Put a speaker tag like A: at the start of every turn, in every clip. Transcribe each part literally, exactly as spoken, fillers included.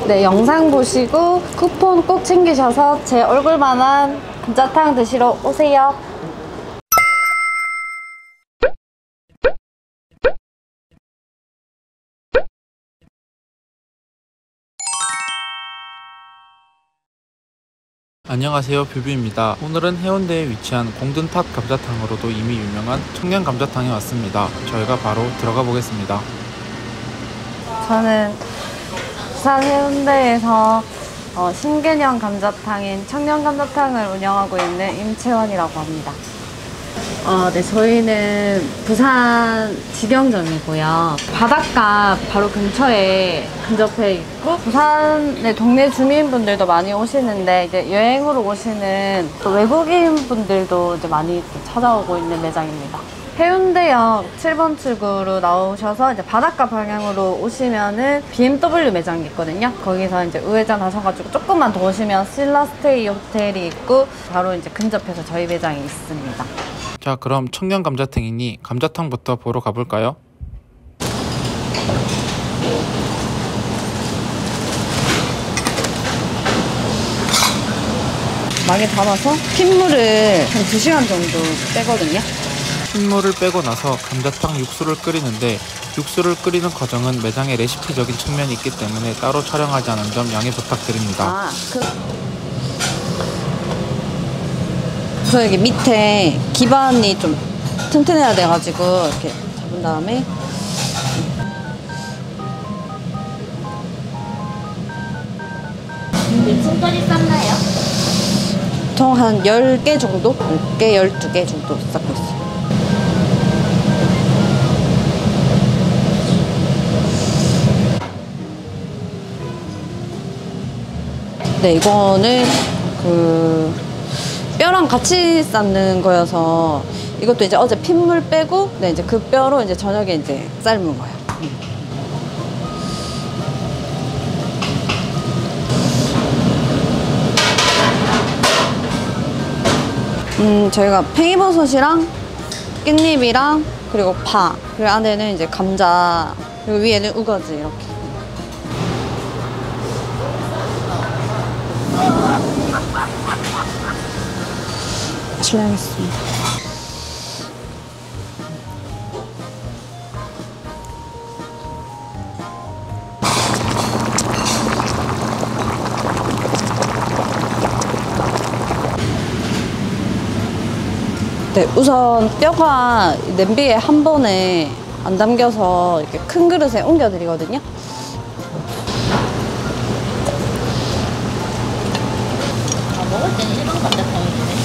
A: 네, 영상 보시고 쿠폰 꼭 챙기셔서 제 얼굴만한 감자탕 드시러 오세요.
B: 안녕하세요, 뷰뷰입니다. 오늘은 해운대에 위치한 공든탑 감자탕으로도 이미 유명한 청년감자탕에 왔습니다. 저희가 바로 들어가 보겠습니다.
A: 저는 부산 해운대에서 어, 신개념 감자탕인 청년감자탕을 운영하고 있는 임채원이라고 합니다. 어, 네, 저희는 부산 직영점이고요. 바닷가 바로 근처에 근접해 있고, 부산의 동네 주민분들도 많이 오시는데, 이제 여행으로 오시는 또 외국인 분들도 이제 많이 찾아오고 있는 매장입니다. 해운대역 칠 번 출구로 나오셔서 이제 바닷가 방향으로 오시면은 비엠더블유 매장이 있거든요. 거기서 이제 우회전 하셔가지고 조금만 더 오시면 신라스테이 호텔이 있고, 바로 이제 근접해서 저희 매장이 있습니다.
B: 자, 그럼 청년감자탕이니 감자탕부터 보러 가볼까요?
A: 많이 담아서 핏물을 한 두 시간 정도 빼거든요.
B: 핏물을 빼고 나서 감자탕 육수를 끓이는데, 육수를 끓이는 과정은 매장의 레시피적인 측면이 있기 때문에 따로 촬영하지 않은 점 양해 부탁드립니다.
A: 아, 그... 우선 여기 밑에 기반이 좀 튼튼해야 돼가지고 이렇게 잡은 다음에
C: 몇층까지 쌌나요?
A: 보통 한 열 개 정도? 열 개, 열두 개 정도 쌓고 있어요. 네, 이거는 그 뼈랑 같이 삶는 거여서 이것도 이제 어제 핏물 빼고, 네, 이제 그 뼈로 이제 저녁에 이제 삶은 거예요. 음, 저희가 팽이버섯이랑 깻잎이랑 그리고 파, 그리고 안에는 이제 감자, 그리고 위에는 우거지 이렇게. 실례하겠습니다. 네, 우선 뼈가 냄비에 한 번에 안 담겨서 이렇게 큰 그릇에 옮겨 드리거든요.
C: 아, 먹을 때는 일반 감자탕인데.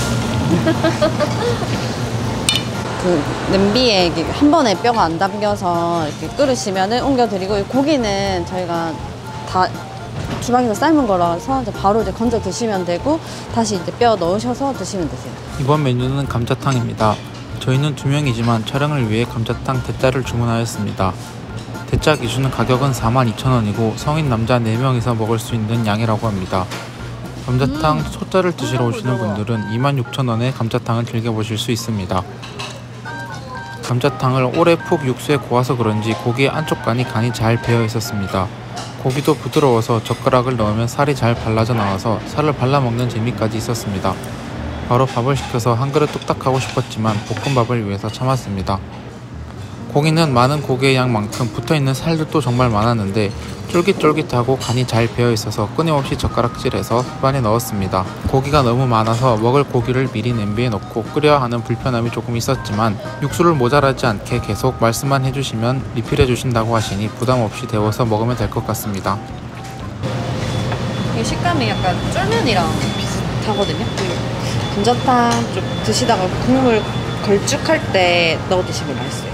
A: 그 냄비에 한 번에 뼈가 안 담겨서 이렇게 끓으시면은 옮겨 드리고, 고기는 저희가 다 주방에서 삶은 거라서 이제 바로 이제 건져 드시면 되고, 다시 이제 뼈 넣으셔서 드시면 되세요.
B: 이번 메뉴는 감자탕입니다. 저희는 두 명이지만 촬영을 위해 감자탕 대짜를 주문하였습니다. 대짜 기준은 가격은 사만 이천 원이고 성인 남자 네 명이서 먹을 수 있는 양이라고 합니다. 감자탕 음, 소짜를 드시러 오시는 분들은 이만 육천 원에 감자탕을 즐겨보실 수 있습니다. 감자탕을 오래 푹 육수에 고아서 그런지 고기의 안쪽 간이 간이 잘 배어 있었습니다. 고기도 부드러워서 젓가락을 넣으면 살이 잘 발라져 나와서 살을 발라먹는 재미까지 있었습니다. 바로 밥을 시켜서 한 그릇 뚝딱 하고 싶었지만 볶음밥을 위해서 참았습니다. 고기는 많은 고기의 양만큼 붙어있는 살들도 정말 많았는데 쫄깃쫄깃하고 간이 잘 배어있어서 끊임없이 젓가락질해서 입안에 넣었습니다. 고기가 너무 많아서 먹을 고기를 미리 냄비에 넣고 끓여야 하는 불편함이 조금 있었지만 육수를 모자라지 않게 계속 말씀만 해주시면 리필해 주신다고 하시니 부담없이 데워서 먹으면 될 것 같습니다.
A: 이 식감이 약간 쫄면이랑 비슷하거든요. 감자탕 좀 드시다가 국물 걸쭉할 때 넣어 드시면 맛있어요.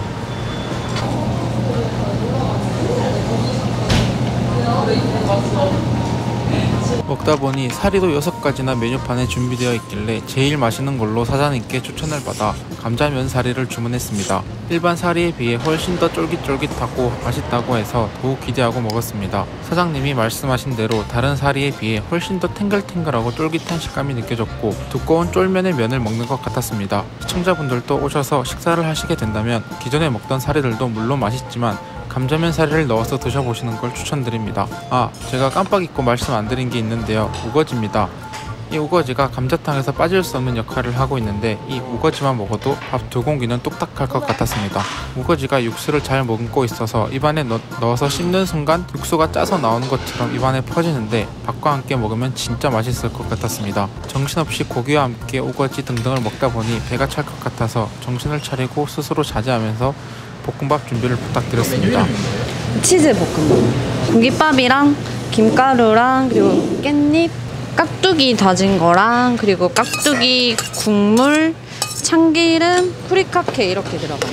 B: 먹다 보니 사리도 여섯 가지나 메뉴판에 준비되어 있길래 제일 맛있는 걸로 사장님께 추천을 받아 감자면 사리를 주문했습니다. 일반 사리에 비해 훨씬 더 쫄깃쫄깃하고 맛있다고 해서 더욱 기대하고 먹었습니다. 사장님이 말씀하신 대로 다른 사리에 비해 훨씬 더 탱글탱글하고 쫄깃한 식감이 느껴졌고 두꺼운 쫄면의 면을 먹는 것 같았습니다. 시청자분들도 오셔서 식사를 하시게 된다면 기존에 먹던 사리들도 물론 맛있지만 감자면 사리를 넣어서 드셔보시는 걸 추천드립니다. 아, 제가 깜빡 잊고 말씀 안 드린 게 있는데요. 우거지입니다. 이 우거지가 감자탕에서 빠질 수 없는 역할을 하고 있는데 이 우거지만 먹어도 밥 두 공기는 뚝딱할 것 같았습니다. 우거지가 육수를 잘 머금고 있어서 입안에 넣, 넣어서 씹는 순간 육수가 짜서 나오는 것처럼 입안에 퍼지는데 밥과 함께 먹으면 진짜 맛있을 것 같았습니다. 정신없이 고기와 함께 우거지 등등을 먹다 보니 배가 찰 것 같아서 정신을 차리고 스스로 자제하면서 볶음밥 준비를 부탁드렸습니다.
A: 치즈 볶음밥. 공깃밥이랑 김가루랑 그리고 깻잎, 깍두기 다진 거랑 그리고 깍두기 국물, 참기름, 후리카케 이렇게 들어가요.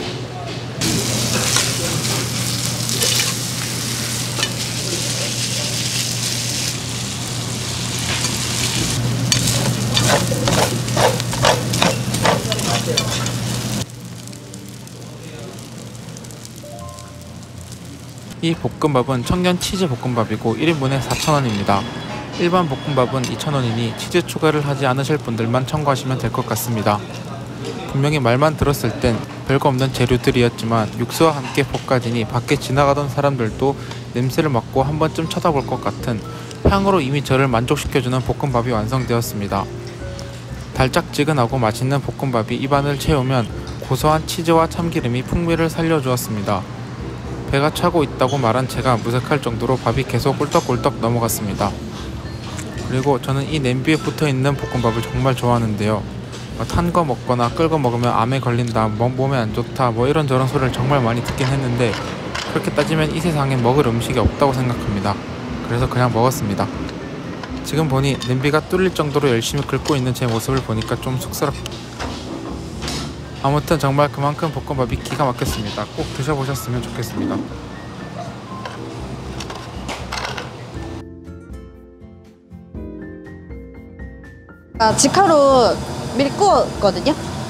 B: 이 볶음밥은 청년 치즈 볶음밥이고 일 인분에 사천 원입니다. 일반 볶음밥은 이천 원이니 치즈 추가를 하지 않으실 분들만 참고하시면 될 것 같습니다. 분명히 말만 들었을 땐 별거 없는 재료들이었지만 육수와 함께 볶아지니 밖에 지나가던 사람들도 냄새를 맡고 한 번쯤 쳐다볼 것 같은 향으로 이미 저를 만족시켜주는 볶음밥이 완성되었습니다. 달짝지근하고 맛있는 볶음밥이 입안을 채우면 고소한 치즈와 참기름이 풍미를 살려주었습니다. 배가 차고 있다고 말한 제가 무색할 정도로 밥이 계속 꿀떡꿀떡 넘어갔습니다. 그리고 저는 이 냄비에 붙어있는 볶음밥을 정말 좋아하는데요. 탄 거 먹거나 끓거 먹으면 암에 걸린다, 몸에 안 좋다 뭐 이런저런 소리를 정말 많이 듣긴 했는데 그렇게 따지면 이 세상에 먹을 음식이 없다고 생각합니다. 그래서 그냥 먹었습니다. 지금 보니 냄비가 뚫릴 정도로 열심히 긁고 있는 제 모습을 보니까 좀 쑥스럽다. 아무튼 정말 그만큼 볶음밥이 기가 막혔습니다. 꼭 드셔보셨으면 좋겠습니다.
A: 아, 직화로 미리 구웠거든요.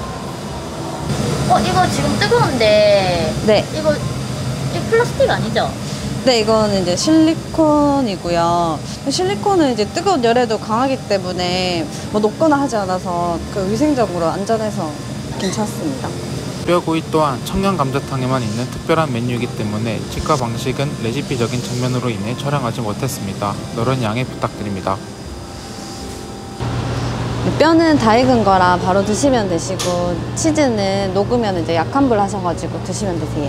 C: 어, 이거 지금 뜨거운데.
A: 네.
C: 이거, 이 플라스틱 아니죠?
A: 네, 이거는 이제 실리콘이고요. 실리콘은 이제 뜨거운 열에도 강하기 때문에 뭐 녹거나 하지 않아서 그 위생적으로 안전해서 괜찮습니다.
B: 뼈구이 또한 청양 감자탕에만 있는 특별한 메뉴이기 때문에 직화 방식은 레시피적인 측면으로 인해 촬영하지 못했습니다. 너른 양해 부탁드립니다.
A: 뼈는 다 익은 거라 바로 드시면 되시고 치즈는 녹으면 이제 약한 불 하셔가지고 드시면 되세요.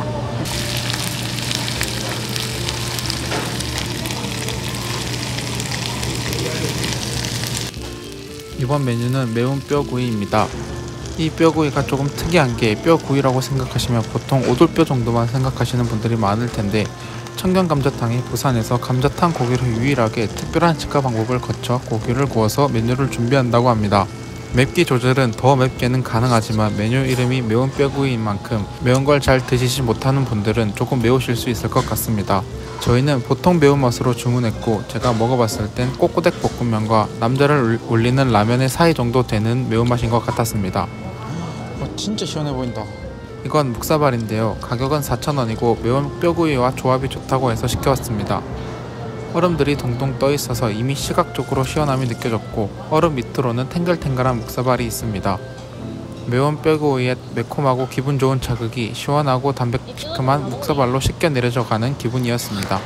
B: 이번 메뉴는 매운 뼈구이입니다. 이 뼈구이가 조금 특이한 게 뼈구이라고 생각하시면 보통 오돌뼈 정도만 생각하시는 분들이 많을 텐데 청년 감자탕이 부산에서 감자탕 고기로 유일하게 특별한 직화 방법을 거쳐 고기를 구워서 메뉴를 준비한다고 합니다. 맵기 조절은 더 맵게는 가능하지만 메뉴 이름이 매운 뼈구이인 만큼 매운 걸 잘 드시지 못하는 분들은 조금 매우실 수 있을 것 같습니다. 저희는 보통 매운맛으로 주문했고 제가 먹어봤을 땐 꼬꼬댁 볶음면과 남자를 올리는 라면의 사이 정도 되는 매운맛인 것 같았습니다. 어, 진짜 시원해 보인다. 이건 묵사발인데요. 가격은 사천 원이고 매운 뼈구이와 조합이 좋다고 해서 시켜왔습니다. 얼음들이 동동 떠있어서 이미 시각적으로 시원함이 느껴졌고 얼음 밑으로는 탱글탱글한 묵사발이 있습니다. 매운 뼈구이의 매콤하고 기분 좋은 자극이 시원하고 담백시큼한 묵사발로 씻겨 내려져 가는 기분이었습니다.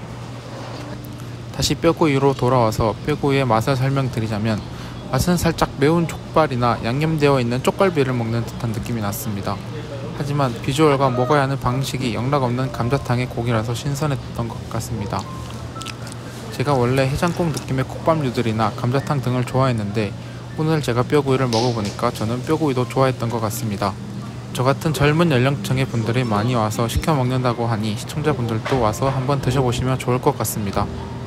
B: 다시 뼈구이로 돌아와서 뼈구이의 맛을 설명드리자면 맛은 살짝 매운 족발이나 양념되어 있는 쪽갈비를 먹는 듯한 느낌이 났습니다. 하지만 비주얼과 먹어야 하는 방식이 영락없는 감자탕의 고기라서 신선했던 것 같습니다. 제가 원래 해장국 느낌의 콩밥류들이나 감자탕 등을 좋아했는데 오늘 제가 뼈구이를 먹어보니까 저는 뼈구이도 좋아했던 것 같습니다. 저같은 젊은 연령층의 분들이 많이 와서 시켜 먹는다고 하니 시청자분들도 와서 한번 드셔보시면 좋을 것 같습니다.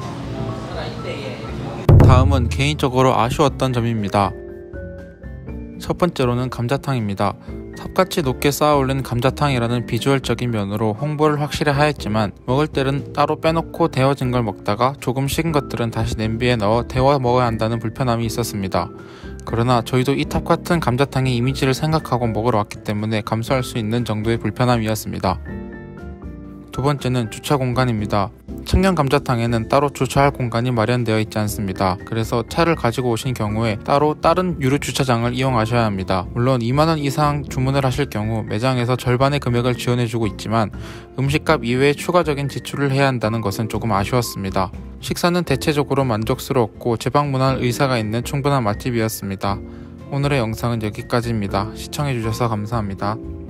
B: 다음은 개인적으로 아쉬웠던 점입니다. 첫 번째로는 감자탕입니다. 삽같이 높게 쌓아올린 감자탕이라는 비주얼적인 면으로 홍보를 확실히 하였지만 먹을 때는 따로 빼놓고 데워진 걸 먹다가 조금 식은 것들은 다시 냄비에 넣어 데워 먹어야 한다는 불편함이 있었습니다. 그러나 저희도 이 탑같은 감자탕의 이미지를 생각하고 먹으러 왔기 때문에 감수할 수 있는 정도의 불편함이었습니다. 두 번째는 주차 공간입니다. 청년 감자탕에는 따로 주차할 공간이 마련되어 있지 않습니다. 그래서 차를 가지고 오신 경우에 따로 다른 유료 주차장을 이용하셔야 합니다. 물론 이만 원 이상 주문을 하실 경우 매장에서 절반의 금액을 지원해주고 있지만 음식값 이외에 추가적인 지출을 해야 한다는 것은 조금 아쉬웠습니다. 식사는 대체적으로 만족스러웠고 재방문할 의사가 있는 충분한 맛집이었습니다. 오늘의 영상은 여기까지입니다. 시청해주셔서 감사합니다.